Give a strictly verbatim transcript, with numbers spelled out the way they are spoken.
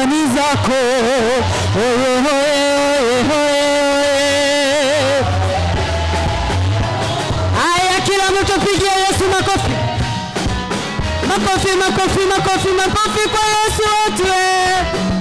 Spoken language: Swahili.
ni zako. Oye oye oye oye. Aya, kila mtu pigie Yesu makofi. Makofi makofi makofi makofi kwa Yesu wetu.